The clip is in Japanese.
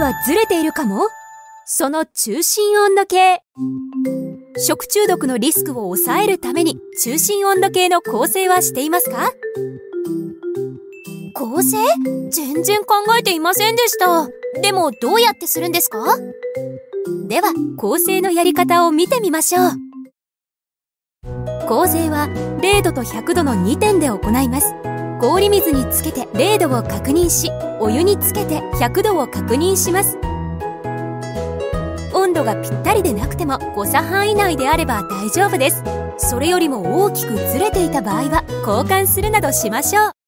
がずれているかも。その中心温度計。食中毒のリスクを抑えるために中心温度計の構成はしていますか？構成？全然考えていませんでした。でもどうやってするんですか？では構成のやり方を見てみましょう。構成は0度と100度の2点で行います。氷水につけて0度を確認し、お湯につけて100度を確認します。温度がぴったりでなくても誤差範囲内であれば大丈夫です。それよりも大きくずれていた場合は交換するなどしましょう。